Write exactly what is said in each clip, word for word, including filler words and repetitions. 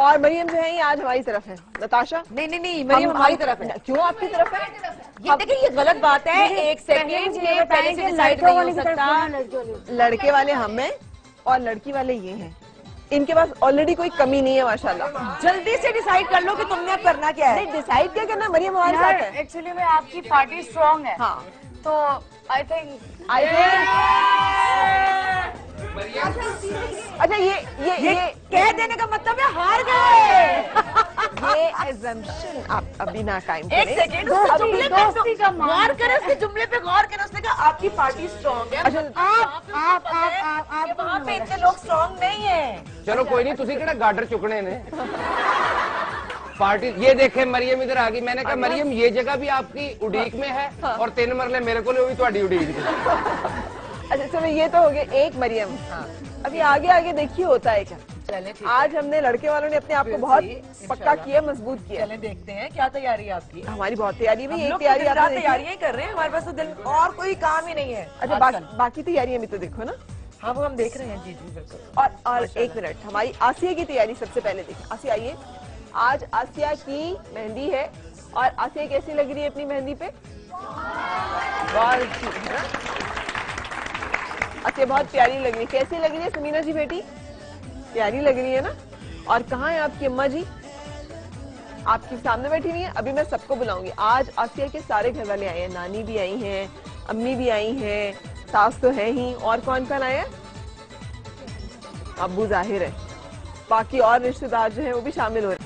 और मरियम जो है ये आज हमारी तरफ है। नताशा नहीं नहीं नहीं मरियम हमारी तरफ है। क्यों आपकी तरफ है? ये देखिए ये गलत बात है। एक सेकंड ये पहले से डिसाइड नहीं हो सकता। लड़के वाले हम हैं और लड़की वाले ये हैं। इनके पास ऑलरेडी कोई कमी नहीं है माशाल्लाह। जल्दी से डिसाइड कर लो कि तुमने अब करना क्या है। नहीं डिसाइड क्या करना, मरियम हमारे साथ है। एक्चुअली में आपकी पार्टी स्ट्रांग है। हाँ तो आई थिंक आई थिंक अच्छा ये ये ये, ये कह देने का मतलब है हार गए। ये assumption आप अभी ना कायम करें। एक सेकंड उसके जुमले पे गौर करें, उसके जुमले पे गौर करें। उसने कहा आपकी पार्टी स्ट्रांग है। अच्छा आप आप आप आप वहाँ पे इतने लोग स्ट्रांग नहीं है। चलो कोई नहीं, तुसी केड़ा गार्डर चुकने ने पार्टी। ये देखे मरियम इधर आ गई। मैंने कहा मरियम ये जगह भी आपकी उड़ीक में है और तीन मरले मेरे को भी थोड़ी उड़ीक। अच्छा चलो ये तो हो गया एक मरियम। अभी आगे आगे देखिए होता है क्या। चले आज हमने लड़के वालों ने अपने आप को बहुत पक्का किया, मजबूत किया। चले देखते हैं क्या तैयारी है आपकी। हमारी बहुत तैयारी है। एक तैयारी तैयारी तैयारियां कर रहे हैं। हमारे पास तो दिल और कोई काम ही नहीं है। अच्छा बा, बाकी तैयारियां भी तो देखो ना। हाँ वो हम देख रहे हैं। जी जी बिल्कुल। और और एक मिनट हमारी आसिया की तैयारी सबसे पहले देखिए। आसिया आइए। आज आसिया की मेहंदी है और आसिया कैसी लग रही है अपनी मेहंदी पे? बहुत अच्छी है ना। आसिया बहुत प्यारी लग रही है। कैसी लग रही है समीना जी बेटी? प्यारी लग रही है ना। और कहाँ है आपकी अम्मा जी? आपके सामने बैठी हुई है। अभी मैं सबको बुलाऊंगी। आज आसिया के सारे घर वाले आए हैं। नानी भी आई हैं, अम्मी भी आई हैं, सास तो है ही। और कौन कौन आया? अब्बू जाहिर है। बाकी और रिश्तेदार जो हैं वो भी शामिल हो रहे हैं।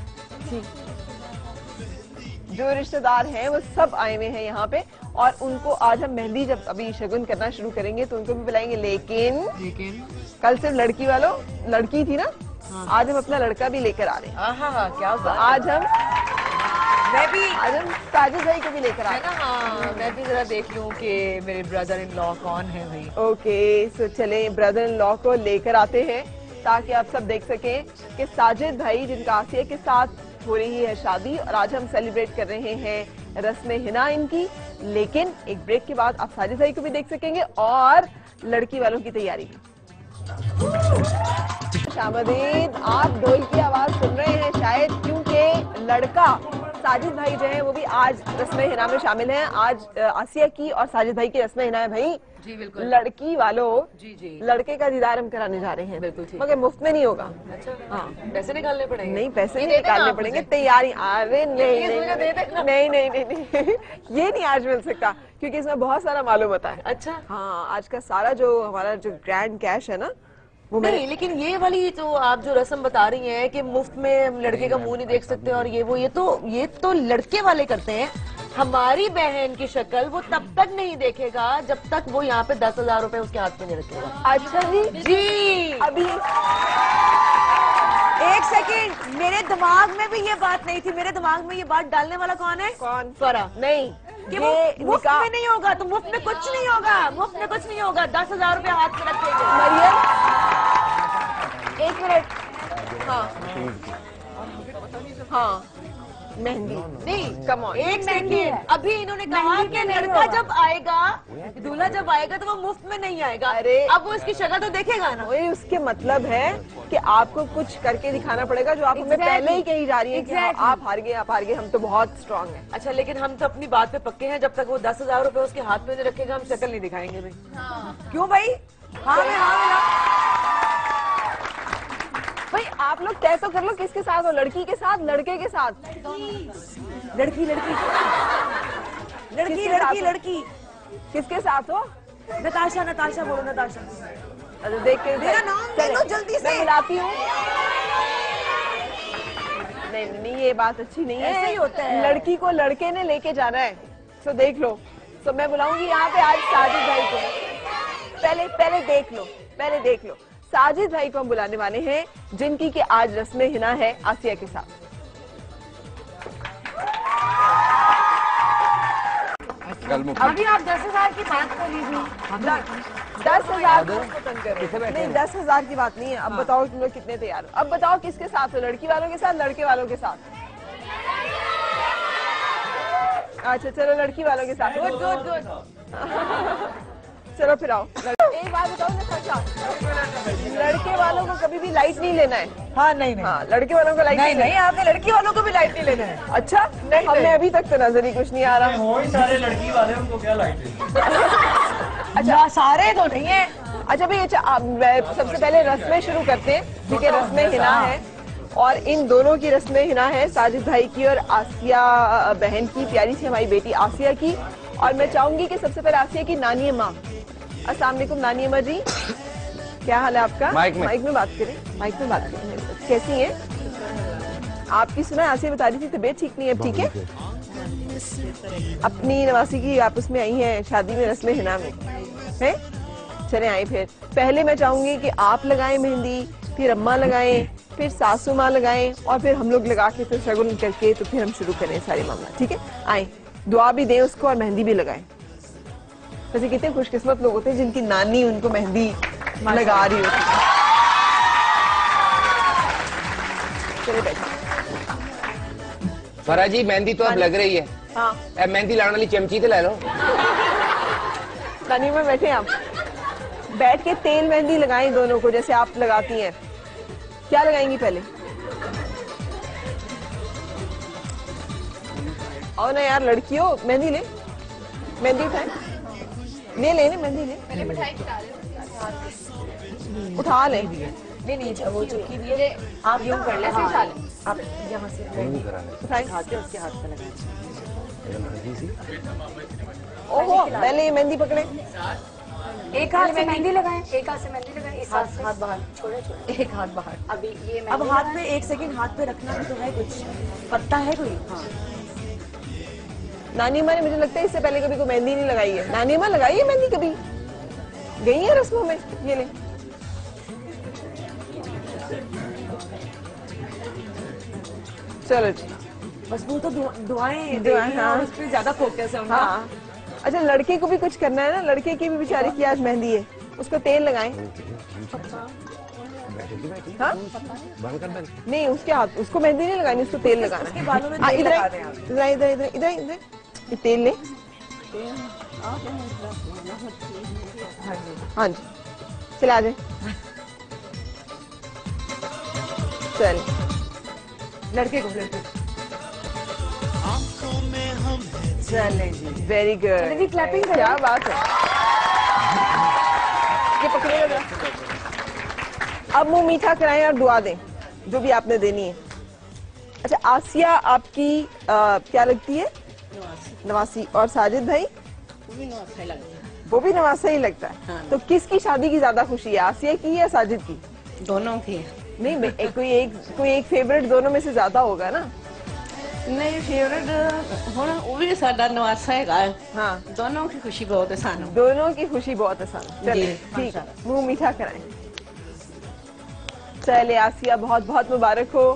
जो रिश्तेदार हैं वो सब आए हुए हैं यहाँ पे। और उनको आज हम मेहंदी जब अभी शगुन करना शुरू करेंगे तो उनको भी बुलाएंगे। लेकिन लेकिन कल सिर्फ लड़की वालों लड़की थी ना। हाँ। आज हम अपना लड़का भी लेकर आ रहे हैं। हाँ हाँ क्या बात। आज हम मैं भी आज हम साजिद भाई को भी लेकर आ रहे हैं। हाँ मैं भी जरा देख लूँ कि मेरे ब्रदर इन लॉ कौन है भाई। ओके सो चले ब्रदर इन लॉ को लेकर आते हैं ताकि आप सब देख सकें कि साजिद भाई जिनका आसिया के साथ हो रही है शादी और आज हम सेलिब्रेट कर रहे हैं रस्म हिना इनकी। लेकिन एक ब्रेक के बाद आप साजिद भाई को भी देख सकेंगे और लड़की वालों की तैयारी भी। शामदीद, आप ढोल की आवाज सुन रहे हैं शायद क्योंकि लड़का साजिद भाई जो है वो भी आज रस्म हिना में शामिल हैं। आज आसिया की और साजिद भाई की रस्म हिना है भाई। जी बिल्कुल। लड़की वालों जी जी लड़के का दीदार हम कराने जा रहे हैं। बिल्कुल ठीक। मगर मुफ्त में नहीं होगा। अच्छा हाँ पैसे निकालने पड़ेंगे। नहीं पैसे नहीं निकालने पड़ेंगे। तैयारी अरे नहीं नहीं नहीं नहीं नहीं नहीं ये नहीं आज मिल सकता क्योंकि इसमें बहुत सारा मालूम होता है। अच्छा हाँ आज का सारा जो हमारा जो ग्रैंड कैश है ना वो नहीं। लेकिन ये वाली तो आप जो रस्म बता रही हैं कि मुफ्त में लड़के का मुंह नहीं देख सकते और ये वो ये तो ये तो लड़के वाले करते हैं। हमारी बहन की शक्ल वो तब तक नहीं देखेगा जब तक वो यहाँ पे दस हजार रूपए उसके हाथ में नहीं रखेगा। अच्छा जी जी अभी एक सेकंड मेरे दिमाग में भी ये बात नहीं थी। मेरे दिमाग में ये बात डालने वाला कौन है? कौन? फरा। नहीं कि वो मुफ्त में नहीं होगा तो मुफ्त में कुछ नहीं होगा। मुफ्त में कुछ नहीं होगा। दस हजार रूपए हाथ में रखेंगे। मरियम एक मिनट। हाँ हाँ मेहंदी नहीं कम ऑन एक सेकंड। अभी इन्होंने कहा कि लड़का जब आएगा दूल्हा जब आएगा तो वो मुफ्त में नहीं आएगा। अरे अब वो इसकी शक्ल तो देखेगा ना। वही उसके मतलब है कि आपको कुछ करके दिखाना पड़ेगा जो आप हमें पहले ही कही जा रही है कि आप हार गए आप हार गए हम तो बहुत स्ट्रांग हैं। अच्छा लेकिन हम तो अपनी बात पे पक्के हैं। जब तक वो दस हजार रूपए उसके हाथ में नहीं रखेगा हम शक्ल नहीं दिखाएंगे भाई। क्यों भाई? हाँ मैं हाँ भाई आप लोग तय तो कर लो किसके साथ हो। लड़की के साथ लड़के के साथ? लड़की लड़की लड़की लड़की लड़की किसके साथ हो? नताशा नताशा बोलो नताशा। अच्छा देख के मेरा नाम ले लो जल्दी से। मैं बुलाती हूँ। नहीं नहीं ये बात अच्छी नहीं है। ऐसे ही होता है। लड़की को लड़के ने लेके जाना है तो देख लो। तो मैं बुलाऊंगी यहाँ पे आज साजिद भाई को। पहले पहले देख लो पहले देख लो साजिद भाई को हम बुलाने वाले हैं जिनकी कि आज रस्म हिना है आसिया के साथ। अभी आप दस हजार की बात कर लीजिए। दस हजार नहीं दस हजार की बात नहीं है। अब बताओ तुम लोग कितने तैयार हो। अब बताओ किसके साथ हो? लड़की वालों के साथ लड़के वालों के साथ? अच्छा चलो लड़की वालों के साथ। Good good good. चलो फिर आओ। एक बात बताओ ना चाचा, लड़के वालों को कभी भी लाइट नहीं लेना है। हाँ नहीं नहीं हाँ, लड़के वालों को लाइट नहीं नहीं, आपने लड़की वालों को भी लाइट नहीं लेना है। अच्छा, नहीं हमें अभी तक तो नजर ही कुछ नहीं आ रहा। हो ही सारे लड़की वाले, उनको क्या लाइट है? अच्छा सारे तो नहीं है। अच्छा भाई, अच्छा आप सबसे पहले रस्में शुरू करते हैं, ठीक है? रस्में हिना है और इन दोनों की रस्में हिना है, साजिद भाई की और आसिया बहन की, प्यारी सी हमारी बेटी आसिया की। और मैं चाहूंगी कि सबसे पहले आसिया की नानी माँ। अस्सलाम वालेकुम नानी अम्मा जी, क्या हाल है आपका? माइक में माइक में बात करें, माइक में बात करें। कैसी हैं? आपकी सुना आसिया बता रही थी तबीयत ठीक नहीं है, ठीक है? अपनी नवासी की आप उसमें आई हैं शादी में, रस्में हिना में है। चले आए फिर। पहले मैं चाहूंगी कि आप लगाएं मेहंदी, फिर अम्मा लगाएं, फिर सासू माँ लगाएं और फिर हम लोग लगा के फिर शगुन करके तो फिर हम शुरू करें सारे मामला, ठीक है? आए, दुआ भी दें उसको और मेहंदी भी लगाएं। वैसे कितने खुशकिस्मत लोग होते हैं जिनकी नानी उनको मेहंदी लगा रही होती है। चलिए बैठो। फरा जी मेहंदी तो अब लग रही है। हाँ, अब मेहंदी लाने वाली चमची तो ले लो। नानी में बैठे आप, बैठ के तेल मेहंदी लगाएं दोनों को जैसे आप लगाती हैं। क्या लगाएंगी पहले? और ना यार लड़कियों, मेहंदी ले, मेहंदी उठाए, ले ले मेहंदी ले, उठा ले। नहीं नहीं वो चुटकी भी है, आप यूं कर ले। हाँ, आप यहाँ से उठाए। हाथ पे उसके हाथ पे लगाएं। ओहो, पहले ये मेहंदी पकड़े, एक हाथ से मेहंदी लगाएं, एक हाथ से मेहंदी लगाएं, इस हाथ से हाथ बाहर छोड़े छोड़े, एक हाथ बाहर। अभी ये अब मेहंदी हाथ पे एक सेकंड हाथ पे रखना भी तो है, कुछ पत्ता है कोई? हाँ नानी माँ ने मुझे लगता है इससे पहले कभी को मेहंदी नहीं लगाई है। नानी माँ लगाई है मेहंदी कभी? गई है रस्मों में? ये ले, चलो जी। बस वो तो दुआ, दुआएं दुआएं, देनी है हाँ। और उस पे ज्यादा फोकस है उनका। हाँ, अच्छा लड़के को भी कुछ करना है ना, लड़के की भी बेचारे की आज मेहंदी है, उसको तेल लगाएं। हाँ? नहीं उसके हाथ, उसको मेहंदी नहीं लगानी, उसको तेल लगाना उसके है। बालों में हाँ, तेल इधर लगा आए, दें आप। इधर आए, इधर इधर इधर इधर ये तेल ले। हाँ जी, चले आ जाए। चल लड़के को लड़के चलें जी, वेरी गुड, भी क्लैपिंग करें। क्या बात है। ये पकड़ेगा जरा। अब मुंह मीठा कराएं और दुआ दें जो भी आपने देनी है। अच्छा आसिया आपकी आ, क्या लगती है? नवासी। और साजिद भाई? वो भी नवासा ही लगता है। हाँ। तो किसकी शादी की ज्यादा खुशी है, आसिया की या साजिद की? दोनों की। नहीं एक, कोई एक कोई एक फेवरेट दोनों में से ज्यादा होगा ना? नहीं फेवरेट होना वो भी साडा नवासा है। हाँ, दोनों की खुशी बहुत है सानू। दोनों की खुशी बहुत आसान। चलिए जी, ठीक है, मुंह मीठा कराएं। चलिए आसिया बहुत बहुत मुबारक हो।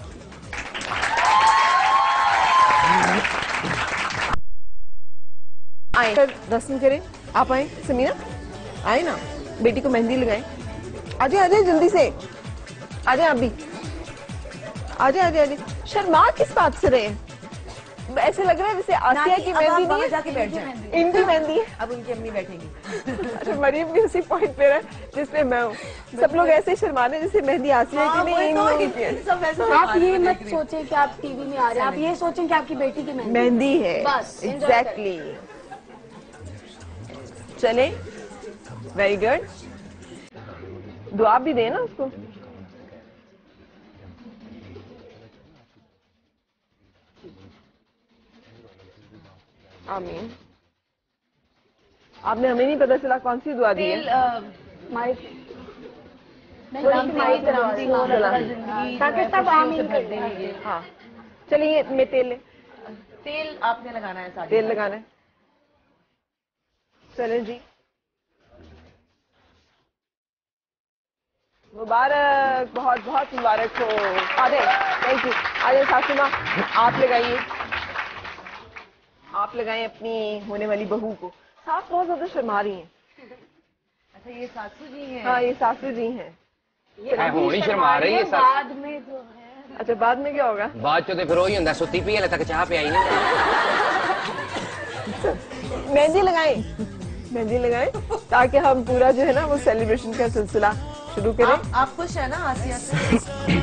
आए रस्म करें, आप आए समीना, आए ना, बेटी को मेहंदी लगाएं। आजे आजे जल्दी से, आजे आप भी, आजे आजे आजे। शर्मा किस बात से रहे हैं? ऐसे लग रहा है जैसे आसिया की मेहंदी नहीं है, जाके बैठ जाए। इनकी मेहंदी है। अब उनकी अम्मी बैठेंगी। अच्छा मरीम भी उसी पॉइंट पे रहा है जिसपे मैं हूँ। सब लोग ऐसे शर्माने जैसे मेहंदी आसिया की नहीं, इन लोगों की है। सब ऐसे आप ये मत सोचें कि आप टीवी में आ रहे हैं, आप ये सोचें कि आपकी बेटी की मेहंदी मेहंदी है। बस, enjoy एग्जैक्टली। चले, वेरी गुड। दुआ भी देना उसको। आमीन। आपने हमें नहीं पता चला कौन सी दुआ दी है। ताकि सब आमीन कर देंगे। हाँ चलिए, मैं तेल ले, तेल आपने लगाना है साथ। तेल लगाना है। चले जी, मुबारक, बहुत बहुत मुबारक हो। आधे थैंक यू। आधे सासू माँ आप लगाइए, आप लगाएं अपनी होने वाली बहू को। सास बहुत ज्यादा शर्मा रही हैं। अच्छा ये सासू जी हैं? हाँ ये सासू जी हैं। ये होनी शर्मा रही है सास। बाद में जो है, अच्छा बाद में क्या होगा? बाद चो तो फिर वही होंदा, सुती पी हले तक चाह पे आई नहीं। मेहंदी लगाएं, मेहंदी लगाएं ताकि हम पूरा जो है ना वो सेलिब्रेशन का सिलसिला शुरू करें। आप, आप खुश है ना आसिया से?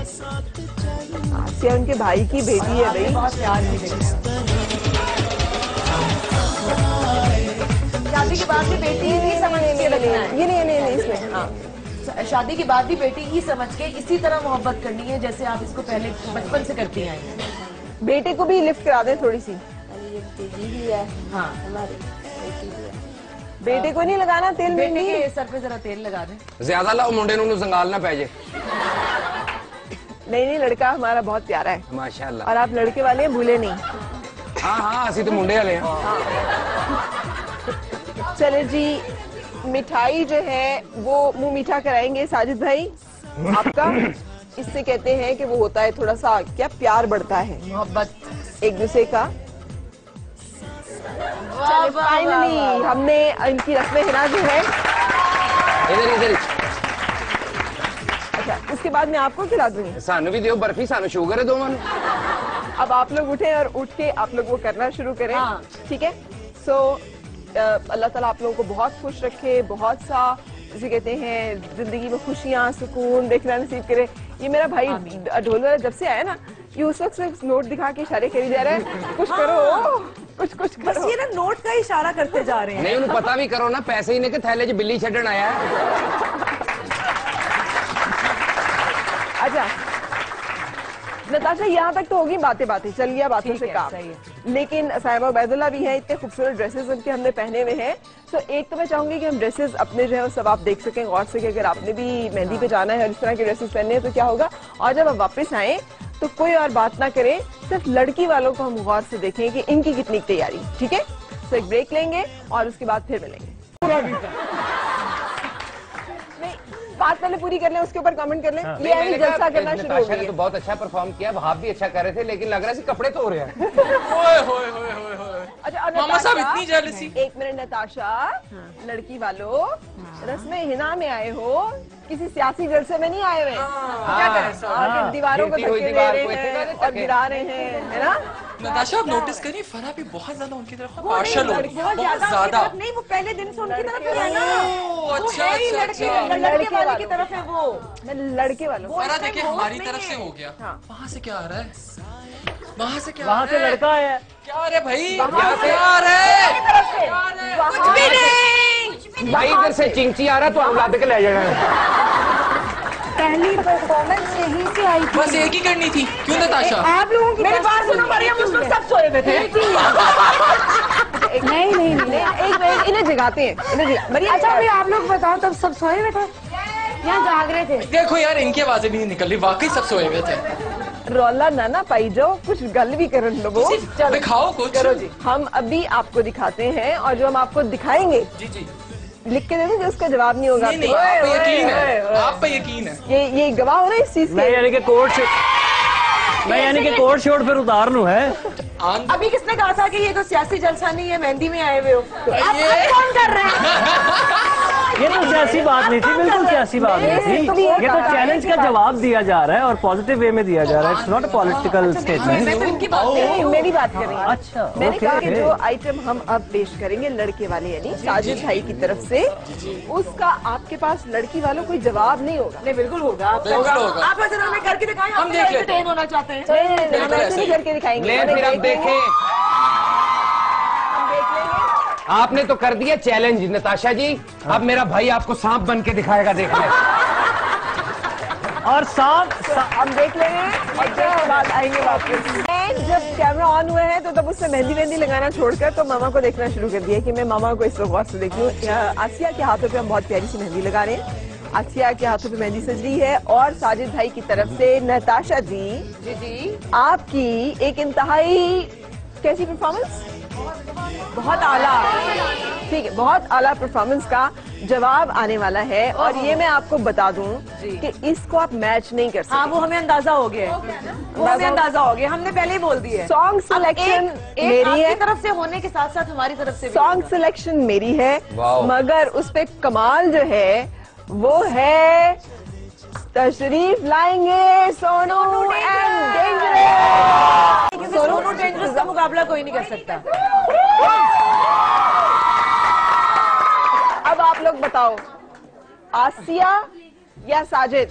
आसिया उनके भाई की बेटी है भाई। बहुत प्यार की बेटी है। शादी के बाद भी बेटी ही समझ के रखना है। ये नहीं नहीं नहीं इसमें हाँ शादी के बाद भी बेटी ही समझ के इसी तरह मोहब्बत करनी है जैसे आप इसको पहले बचपन से करती आई हैं। बेटे को भी लिफ्ट करा दें थोड़ी सी। हाँ बेटे को नहीं लगाना तेल। बेटे के सर पे जरा तेल लगा दें। ज्यादा लाओ मुंडे नू जंगाल ना पै जे। नहीं नहीं लड़का हमारा बहुत प्यारा है माशाल्लाह। और आप लड़के वाले हैं, भूले नहीं। हाँ हाँ असि तो मुंडे वाले हैं। चले जी मिठाई जो है वो मुंह मीठा कराएंगे साजिद भाई आपका। इससे कहते हैं कि वो होता है थोड़ा सा क्या प्यार बढ़ता है, मोहब्बत एक दूसरे का। फाइनली हमने इनकी रस्में हिना जो है इधर इधर अच्छा उसके बाद मैं आपको खिला दूंगी। सानू भी दियो बर्फी, सानू शुगर है दोवां। अब आप लोग उठे और उठ के आप लोग वो करना शुरू करें। हाँ। ठीक है। सो अल्लाह ताला आप लोगों को बहुत खुश रखे, बहुत सा जिसे कहते हैं जिंदगी में खुशियाँ सुकून देखना नसीब करे। ये मेरा भाई ढोलर जब से आया ना ये उस वक्त से नोट दिखा के इशारे करी जा रहा है कुछ करो कुछ कुछ बस करो। ये ना नोट का इशारा करते जा रहे हैं। नहीं उन्हें पता भी करो ना पैसे ही ने के थैले च बिल्ली छड्डन आया है। अच्छा नताशा यहाँ तक तो होगी बातें बातें चल गया बातों ठीक से है, काम, सही है। लेकिन साहिबा उबैदुल्लाह भी हैं, इतने खूबसूरत ड्रेसेस उनके हमने पहने हुए हैं। तो एक तो मैं चाहूंगी कि हम ड्रेसेस अपने जो है वो सब आप देख सकें गौर से कि अगर आपने भी मेहंदी पे जाना है और इस तरह के ड्रेसेस पहनने हैं तो क्या होगा। और जब आप वापस आए तो कोई और बात ना करें, सिर्फ लड़की वालों को हम गौर से देखें कि इनकी कितनी तैयारी। ठीक है। तो एक ब्रेक लेंगे और उसके बाद फिर मिलेंगे। बात पहले पूरी कर लें उसके ऊपर कमेंट कर लें। हाँ। ये अभी जलसा करना शुरू हो नताशा गई ने है। तो बहुत अच्छा परफॉर्म किया, भाप भी अच्छा कर रहे थे, लेकिन लग रहा है कपड़े धो रहे हैं। ओए होए होए होए होए। अच्छा और मामा साहब नताशा, इतनी जेलसी। एक मिनट नताशा लड़की वालों रस्में हिना में आए हो, किसी सियासी जलसे में नहीं आए हुए। क्या करें आगे दीवारों को गिरती हुई धक्के दे दीवार रहे को इतने हैं सारे और धक्के। गिरा रहे हैं, है ना। नताशा आप नोटिस करिए फरा भी बहुत ज्यादा उनकी तरफ वो नहीं, पार्शल हो रही बहुत है, बहुत उनकी ज्यादा। तरफ नहीं, वो पहले दिन से उनकी तरफ ही है ना। ओह, वो अच्छा, है ही अच्छा, लड़के अच्छा। लड़के वाले की तरफ है वो। मैं लड़के वालों वो फरा इस टाइम देखिए होश हमारी नहीं तरफ से है। हो गया, हाँ। वहाँ से क्या आ रहा है, वहाँ से क्या वहाँ से लड़का आया। क्या आ रहा है भाई, वहाँ से- क्या आ रहा है, तरफ से। क्या आ रहा है? कुछ भी नहीं। भाई इधर से चिंची आ रहा तो हम लाद के ले जाएगा। पहली परफॉर्मेंस यहीं से आई थी। बस एक ही करनी थी, क्यों नताशा? आप लोगों की मेरी बस बात सुनो मरियम, उस वक्त सब सोए हुए थे। नहीं नहीं नहीं एक मिनट इन्हें जगाते हैं, इन्हें जगा मरियम। अच्छा अभी आप लोग बताओ तब सब सोए हुए थे या जाग रहे थे? देखो यार इनकी आवाजें भी नहीं निकल रही, वाकई सब सोए हुए थे। रौला ना ना पाई जाओ, कुछ गल भी कर लो। सिर्फ दिखाओ कुछ। करो जी। हम अभी आपको दिखाते हैं और जो हम आपको दिखाएंगे जी जी। लिख के दे देंगे, उसका जवाब नहीं होगा। नहीं नहीं, आप पे यकीन है, आप पे यकीन है। ये ये गवाह हो रहे हैं इस चीज मैं के। यानी कि कोर्ट से मैं यानी कि कोर्ट शोट फिर उतार लूं है। आन- अभी किसने कहा था कि ये तो सियासी जलसा नहीं है, मेहंदी में आए हुए हो? अब ये- अब कौन कर रहे हैं? ये तो सियासी बात नहीं थी, बिल्कुल सियासी बात नहीं थी। ये तो चैलेंज का जवाब दिया जा रहा है और पॉजिटिव वे में दिया जा रहा है। इट्स नॉट अ पॉलिटिकल मैं स्टेटमेंट। तो इनकी बात कर रही नहीं, हूँ। मेरी बात कर रही हूँ। अच्छा, मैंने ओके, कहा कि ओके। जो आइटम हम अब पेश करेंगे लड़के वाले यानी साजिद भाई की तरफ से, उसका आपके पास लड़की वालों कोई जवाब नहीं होगा। नहीं बिल्कुल होगा, आप बिल्कुल होगा। आप ऐसे हमें करके दिखाएं, हम हम देख लेते हैं। एंटरटेन होना चाहते हैं। नहीं, नहीं, नहीं, हम बिल्कुल ऐसे ऐसे नहीं ही। करके दिखाएंगे। ले हम फिर आप देख लेंगे, देखें, हम देख लेंगे। आपने तो कर दिया चैलेंज नताशा जी, अब मेरा भाई आपको सांप बन के दिखाएगा, देख ले। और सांप हम देख लेंगे और उसके बाद आएंगे वापस। And जब कैमरा ऑन हुए हैं तो तब उसने मेहंदी मेहंदी लगाना छोड़कर तो मामा को देखना शुरू कर दिया कि मैं मामा को इस वक्त गौर से देख लूं। आसिया के हाथों पे हम बहुत प्यारी सी मेहंदी लगा रहे हैं। आसिया के हाथों पे मेहंदी सज रही है और साजिद भाई की तरफ से नताशा जी जी जी, आपकी एक इंतहाई कैसी परफॉर्मेंस, बहुत आला, ठीक है, बहुत आला परफॉर्मेंस का जवाब आने वाला है। और ये मैं आपको बता दूं कि इसको आप मैच नहीं कर हाँ सकते। वो हमें अंदाजा हो गया है, वो हमें अंदाजा हो गया, हमने पहले ही बोल दिया है। सॉन्ग अब सिलेक्शन एक- एक मेरी आपकी है, तरफ से होने के साथ साथ हमारी तरफ से भी सॉन्ग होगा। सिलेक्शन मेरी है, वाओ। मगर उस पे कमाल जो है वो है तशरीफ लाएंगे सोनू एंड डेंजरस। क्योंकि सोनू डेंजरस का मुकाबला कोई नहीं कर सकता। आप लोग बताओ, आसिया या साजिद?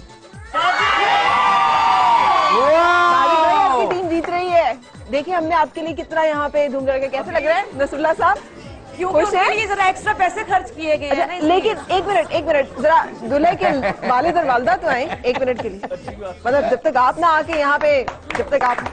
आपकी टीम जीत रही है। देखिए हमने आपके लिए कितना यहाँ पे धूम धड़का, कैसे लग रहा है नसरुल्लाह साहब? क्योंकि जरा एक्स्ट्रा पैसे खर्च किए गए हैं। लेकिन एक मिनट एक मिनट जरा दूल्हे के वालिद और वालदा तो आए एक मिनट के लिए, मतलब जब तक आप ना आके यहाँ पे, जब तक आप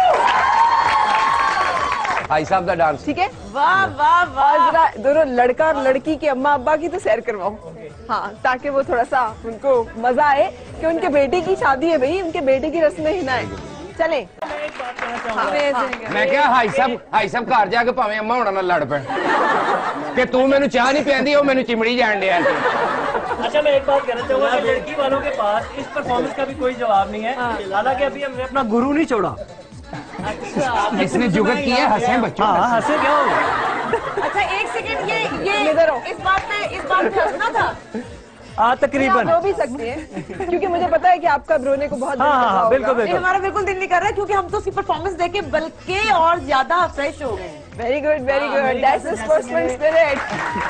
भाई साहब का डांस, ठीक है? वाह वाह वाह। और जरा दोनों लड़का और लड़की के अम्मा अब्बा की तो सैर करवाओ, हाँ, ताकि वो थोड़ा सा उनको मजा आए कि उनके बेटे की शादी है भाई, उनके बेटे की रस्में हिना है। चले मैं क्या हाई साहब हाई साहब घर जाके भावे अम्मा होना ना लड़ पे कि तू मैनू चाह नहीं पियांदी, वो मैनू चिमड़ी जान दिया। अच्छा मैं एक बात कहना चाहूंगा कि लड़की वालों के पास इस परफॉर्मेंस का भी कोई जवाब नहीं है, हालांकि अभी हमने अपना गुरु नहीं छोड़ा। अच्छा इसने जुगत की है, हंसे बच्चों। हाँ हंसे क्या होगा? अच्छा एक सेकंड, ये ये इधर आओ। इस बात पे इस बात पे हंसना था। हाँ आप तकरीबन। रो भी सकती हैं क्योंकि मुझे पता है कि आपका रोने को बहुत हाँ हाँ हाँ बिल्कुल नहीं, बिल्कुल। हमारा बिल्कुल दिल नहीं कर रहा है क्योंकि हम तो उसकी परफॉर्मेंस देख के बल्कि और ज्यादा फ्रेश हो गए। Very good very good, that's the sportsman spirit.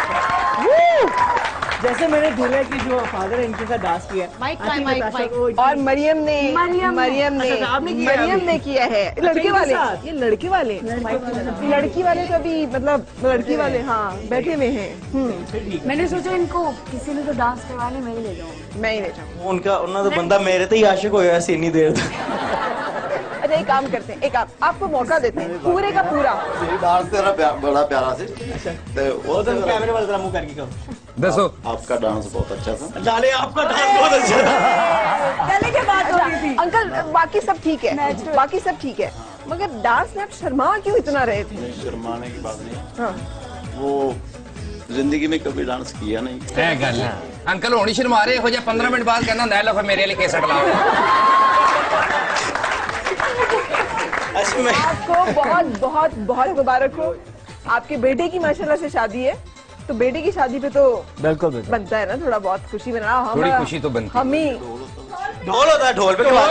जैसे मैंने दूल्हे की जो फादर है इनके साथ डांस किया, माइक माइक माइक माइक। और मरियम ने मरियम ने- मरियम ने अच्छा, आपने किया है मरियम अभी? ने किया है। लड़के वाले, साथ? ये लड़के वाले लड़की वाले तो अभी मतलब लड़की वाले हाँ बैठे हुए हैं। हम्म, मैंने सोचा इनको किसी ने तो डांस करवाने मैं ही ले जाऊँ। मैं ही ले जाऊँ। उनका उन्होंने तो बंदा मेरे ते ही आशिक होया ऐसी इतनी देर तक। अच्छा एक काम करते हैं, एक आप, आपको मौका देते हैं पूरे का पूरा। डांस तेरा प्या, बड़ा प्यारा से ते वो तो कैमरे वाले तरह मुंह करके कहो। दसो आपका डांस बहुत अच्छा था। डाले आपका डांस बहुत अच्छा था। पहले की बात हो रही थी। अंकल बाकी सब ठीक है, बाकी सब ठीक है, मगर डांस में आप शर्मा क्यों इतना रहे थे? शर्माने की बात नहीं, हाँ। वो जिंदगी में कभी डांस किया नहीं। है गल अंकल होनी शर्मा रहे हो जाए, पंद्रह मिनट बाद कहना नैलो फिर मेरे लिए केसट लाओ। अच्छा मैं आपको बहुत बहुत बहुत मुबारक हो, आपके बेटे की माशाल्लाह से शादी है, तो बेटे की शादी पे तो बिल्कुल बिल्कुल बनता है ना थोड़ा बहुत खुशी मनाना। हम थोड़ी खुशी तो बनती है। हम ही ढोल होता है, ढोल पे खिला दो।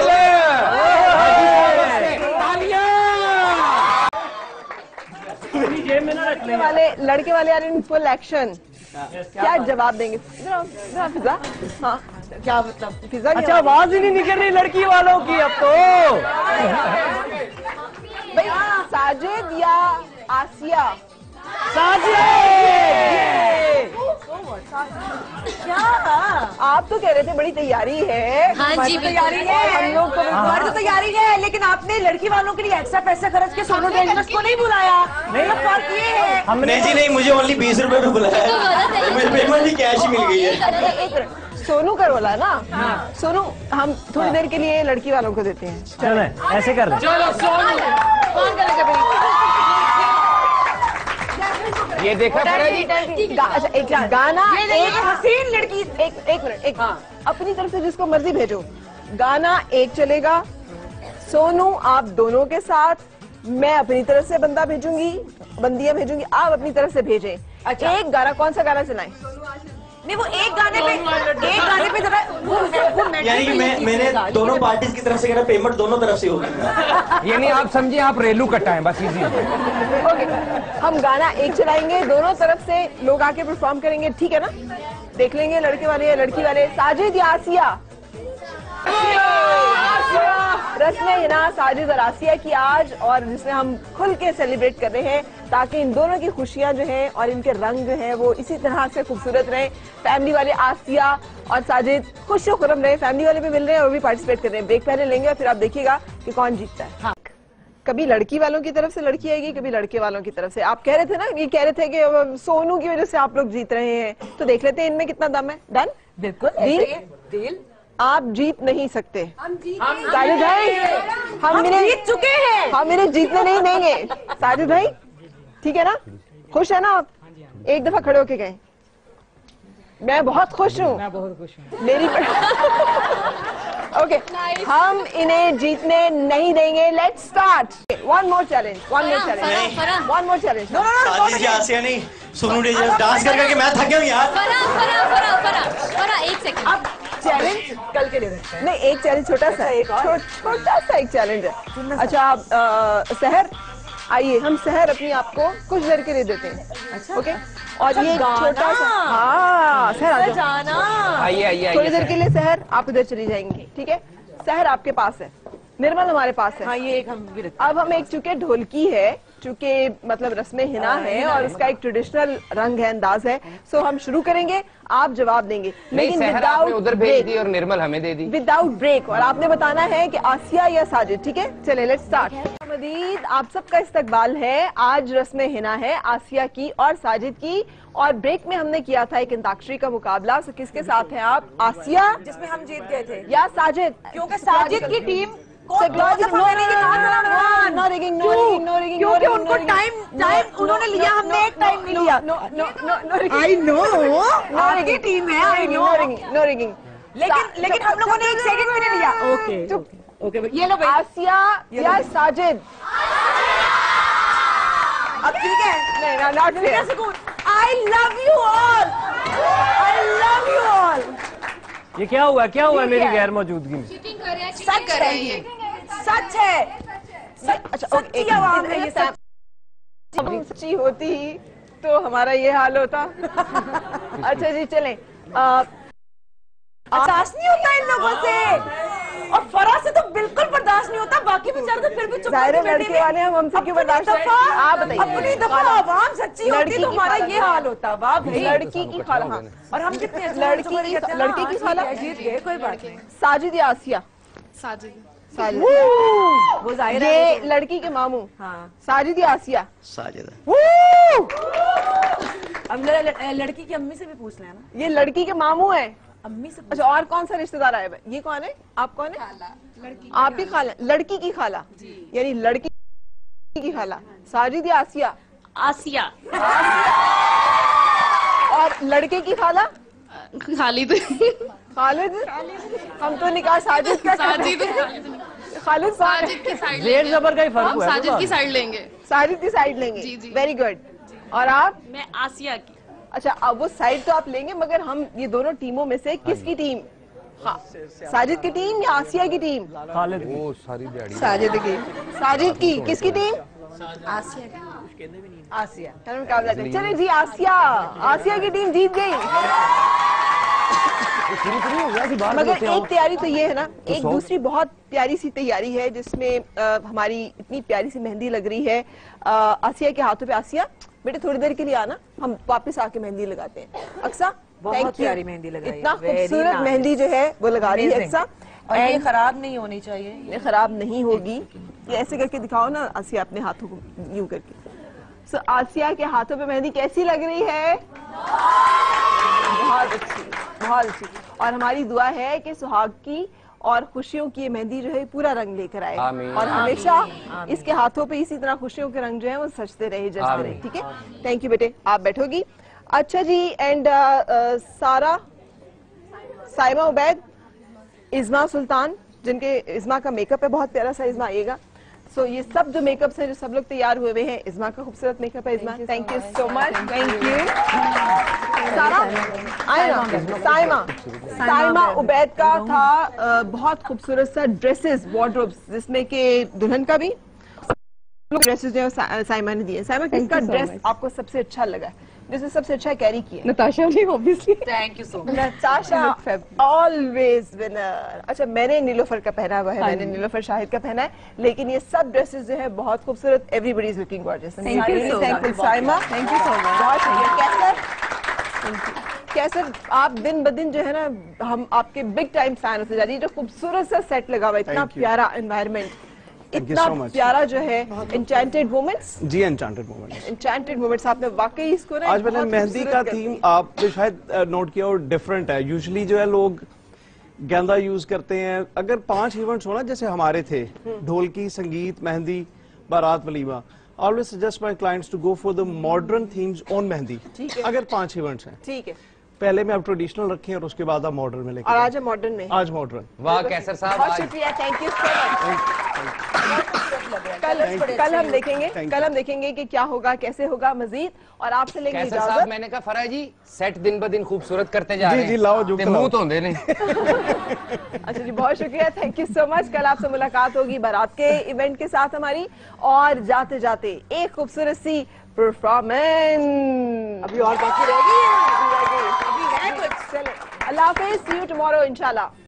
जेब में ना रख लड़के वाले लड़के वाले आर इन फुल एक्शन, क्या जवाब देंगे? इधर आओ, इधर आओ, फिजा। हाँ क्या मतलब फिजा? अच्छा आवाज ही नहीं निकल रही लड़की वालों की अब तो। भाई साजिद या आसिया? क्या आप तो कह रहे थे बड़ी तैयारी है। हाँ जी, हमारी तैयारी है, हम लोग तो हमारी तो तैयारी है, लेकिन आपने लड़की वालों के लिए एक्स्ट्रा पैसे खर्च के सोनू डेंजरस को नहीं बुलाया। नहीं फर्क ये है। नहीं जी नहीं, मुझे ओनली बीस रुपए पे बुलाया है। मेरी पेमेंट ही कैश ही मिल गई है। एक मिनट, सोनू का रोला है ना? सोनू हम थोड़ी देर के लिए लड़की वालों को देते हैं। चले ऐसे कर रहे। चलो सोनू कौन करेगा भाई? ये देखा फरा जी, गा- अच्छा एक गाना, एक हसीन लड़की। एक एक मिनट, एक अपनी तरफ से जिसको मर्जी भेजो, गाना एक चलेगा। सोनू आप दोनों के साथ, मैं अपनी तरफ से बंदा भेजूंगी, बंदियां भेजूंगी, आप अपनी तरफ से भेजें। अच्छा। एक गाना, कौन सा गाना चलाएं? नहीं वो एक गाने पे एक गाने पे जरा वो वो यानी कि मैं मैंने दोनों पार्टीज की तरफ से कह पेमेंट दोनों तरफ से होगी। यानी आप समझे आप रेलू कट्टा है बस इजी। ओके, हम गाना एक चलाएंगे, दोनों तरफ से लोग आके परफॉर्म करेंगे, ठीक है ना? देख लेंगे लड़के वाले या लड़की वाले। साजिद या आसिया? रस्म हिना साजिद और आसिया की आज, और जिसमें हम खुल के सेलिब्रेट कर रहे हैं ताकि इन दोनों की खुशियां जो हैं और इनके रंग जो हैं वो इसी तरह से खूबसूरत रहें। फैमिली वाले आसिया और साजिद खुश खुरम रहे, फैमिली वाले भी मिल रहे हैं और भी पार्टिसिपेट कर रहे हैं। ब्रेक पहले लेंगे और फिर आप देखिएगा कि कौन जीतता है। हाँ। कभी लड़की वालों की तरफ से लड़की आएगी, कभी लड़के वालों की तरफ से। आप कह रहे थे ना, ये कह रहे थे कि अब सोनू की वजह से आप लोग जीत रहे हैं, तो देख लेते हैं इनमें कितना दम है। डन? बिल्कुल डील? आप जीत नहीं सकते साजिद भाई, हम मेरे जीत चुके हैं। हम मेरे जीतने नहीं देंगे साजिद भाई, ठीक है ना? खुश है ना आप? एक दफा खड़े होके गए। मैं बहुत खुश हूँ, मैं बहुत खुश हूँ मेरी ओके, हम इन्हें जीतने नहीं देंगे। Let's start. One more challenge, one more challenge, one more challenge. No no no Sajid ji Asiya नहीं, सोनू डेंजरस डांस कर करके मैं थक गया हूँ यार। फरा फरा फरा फरा फरा एक सेकंड। अब चैलेंज कल के लिए रखते हैं। नहीं, एक चैलेंज छोटा सा, एक छोटा सा एक चैलेंज है। अच्छा आप सहर आइए हम सहर अपनी आपको कुछ देर के लिए देते हैं। अच्छा ओके और ये छोटा सा हाँ सहर आ जाओ। आइए आइए थोड़ी देर के लिए सहर आप इधर चली जाएंगी, ठीक है। सहर आपके पास है, निर्मल हमारे पास है। हाँ, ये एक हम भी रखते हैं। अब हम एक चूंकि ढोलकी है, चूंकि मतलब रस्म हिना है और उसका एक ट्रेडिशनल रंग है, अंदाज है, सो हम शुरू करेंगे, आप जवाब देंगे लेकिन विदाउट उधर भेज दी और निर्मल हमें दे दी विदाउट ब्रेक। और आपने बताना है कि आसिया या साजिद, ठीक है। चले लेट्स स्टार्ट। मजीद आप सबका इस्तकबाल है। आज रस्म हिना है आसिया की और साजिद की, और ब्रेक में हमने किया था एक अंताक्षरी का मुकाबला। सो किसके साथ हैं आप? आसिया जिसमें हम जीत गए थे, या साजिद? क्योंकि साजिद की टीम क्योंकि उनको टाइम टाइम उन्होंने लिया, हमने एक टाइम नहीं लिया। आई नो आपकी टीम है, आई नो, नो रिगिंग, लेकिन लेकिन हम लोगों ने एक सेकंड भी नहीं लिया। ओके ओके, ये लो भाई। आसिया या साजिद? अब ठीक है, नहीं not fair. I love you all, I love you all. ये क्या हुआ, क्या हुआ मेरी गैर मौजूदगी में? सच है, ये सच है। अच्छा सच्ची आवाम है ये। सच्ची होती तो हमारा ये हाल होता। अच्छा जी चलें। बर्दाश्त नहीं होता इन लोगों से, और फराह से तो बिल्कुल बर्दाश्त नहीं होता। बाकी बेचारे तो फिर भी चुप जाहिर है लड़के वाले हम हमसे क्यों बर्दाश्त करें? आप बताइए। अपनी दफा आवाम सच्ची होती तो हमारा ये हाल होता। वाह भाई, लड़की की खाला। हाँ, और हम कितने लड़की की लड़की की खाला जीत गए, कोई बात नहीं। साजिद या आसिया? साजिद। साजिद। वो जाहिर है ये लड़की के मामू। हाँ, साजिद या आसिया? साजिद। अब लड़की की अम्मी से भी पूछ लेना। ये लड़की के मामू है, अम्मी से। अच्छा और कौन सा रिश्तेदार आया है? ये कौन है? आप कौन है? लड़की आप ही खाला, लड़की की खाला, यानी लड़की की खाला। साजिद या आसिया? आसिया। और लड़के की खाला? खालिद। खालिद। हम तो निकाह साजिद का साजिद। खालिद साजिद की साइड जेर जबर का ही फर्क हुआ है। साजिद की साइड लेंगे। साजिद की साइड लेंगे। जी, जी। Very good. और आप? मैं आसिया की। अच्छा अब वो साइड तो आप लेंगे, मगर हम ये दोनों टीमों में से किसकी टीम? हाँ, साजिद की टीम या आसिया की टीम? खालिद। वो सारी दिहाड़ी साजिद की। साजिद की किसकी टीम? आसिया की। आसिया चले जी, आसिया आसिया की टीम जीत गई। मगर एक तैयारी तो ये है ना, एक दूसरी बहुत प्यारी सी तैयारी है जिसमें आ, हमारी इतनी प्यारी सी मेहंदी लग रही है आ, आसिया के हाथों पे। आसिया बेटे थोड़ी देर के लिए आना, हम वापस आके मेहंदी लगाते हैं। अक्सा बहुत प्यारी मेहंदी लगाई है, इतना very खूबसूरत nice। मेहंदी जो है वो लगा रही है अक्सा, और ये खराब नहीं होनी चाहिए। ये खराब नहीं होगी। ये ऐसे करके दिखाओ ना आसिया अपने हाथों को यूं करके। सो आसिया के हाथों पे मेहंदी कैसी लग रही है? बहुत अच्छी, बहुत अच्छी। और हमारी दुआ है कि सुहाग की और खुशियों की ये मेहंदी जो है पूरा रंग लेकर आए, और हमेशा इसके हाथों पे इसी तरह खुशियों के रंग जो है वो सजते रहे, जचते रहे। ठीक है, थैंक यू बेटे, आप बैठोगी। अच्छा जी, एंड सारा, साइमा उबैद, इज़्मा सुल्तान, जिनके इज़्मा का मेकअप है बहुत प्यारा सा, इज़्मा आइएगा। सो so, ये सब जो मेकअप्स हैं जो सब लोग तैयार हुए हुए हैं, इज़्मा का खूबसूरत मेकअप है। Izma thank you so much, thank you. Sara आए ना, साइमा साइमा उबैद का था आ, बहुत खूबसूरत सा ड्रेसेस वार्डरोब्स, जिसमें के दुल्हन का भी ड्रेसेस जो है साइमा ने दिए। साइमा किसका ड्रेस आपको सबसे अच्छा लगा, जिसने सबसे अच्छा कैरी किया? नताशा ने obviously. Thank you so much. Natasha always winner. अच्छा मैंने नीलोफर का पहना हुआ है, मैंने नीलोफर शाहिद का पहना है, लेकिन ये सब ड्रेसेस जो है बहुत खूबसूरत। Everybody is looking gorgeous. Thank you Saima, thank you so much, बहुत शुक्रिया। कैसर, कैसर आप दिन ब दिन जो है ना हम आपके बिग टाइम फैन होते जा रही है। जो खूबसूरत सा सेट लगा हुआ है, इतना प्यारा एनवायरनमेंट, इतना प्यारा जो है। Enchanted moments. जी, एन्चेंटेड मोमेंट्स। एन्चेंटेड मोमेंट्स आपने वाकई इसको ना आज मैंने मेहंदी का थीम आपने शायद नोट किया और डिफरेंट है। यूजुअली जो है लोग गेंदा यूज करते हैं। अगर पांच इवेंट्स हो ना जैसे हमारे थे, ढोलकी, sangeet, mehndi, baraat, walima, always suggest my clients to go for the modern themes on mehndi. अगर पांच इवेंट्स हैं, ठीक है, पहले में आप ट्रेडिशनल रखें और उसके बाद आप मॉडर्न में लेके। और आज मॉडर्न में, आज मॉडर्न। वाह कैसर साहब, बहुत शुक्रिया, थैंक यू सो मच। कल कलर्स बड़े कल हम अच्छे देखेंगे Thank कल हम देखेंगे कि क्या होगा, कैसे होगा मजीद, और आपसे लेंगे कैसर इजाजत। साहब, मैंने कहा फरा जी सेट दिन ब दिन खूबसूरत करते जा जी, रहे हैं। जी, लाओ, जुग ते तो लाओ। मुंह धोंदे नहीं। अच्छा जी, बहुत शुक्रिया, थैंक यू सो मच। कल आपसे मुलाकात होगी बारात के इवेंट के साथ हमारी, और जाते जाते एक खूबसूरत सी परफॉर्मेंस अभी और बाकी रहेगी, अभी है कुछ। चले, अल्लाह हाफिज, सी यू टुमारो इंशाल्लाह।